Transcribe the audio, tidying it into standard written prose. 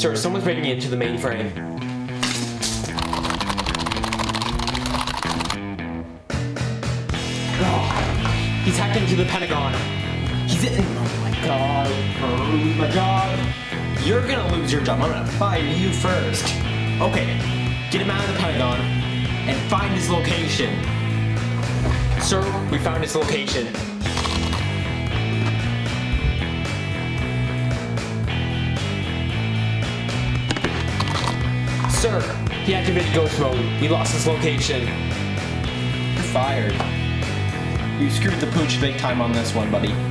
Sir, someone's breaking into the mainframe. Oh, he's hacked into the Pentagon. He's in. Oh my god. I'm gonna lose my job. You're gonna lose your job. I'm gonna fire you first. Okay, get him out of the Pentagon and find his location. Sir, we found his location. Sir, he activated ghost mode. We lost his location. You're fired. You screwed the pooch big time on this one, buddy.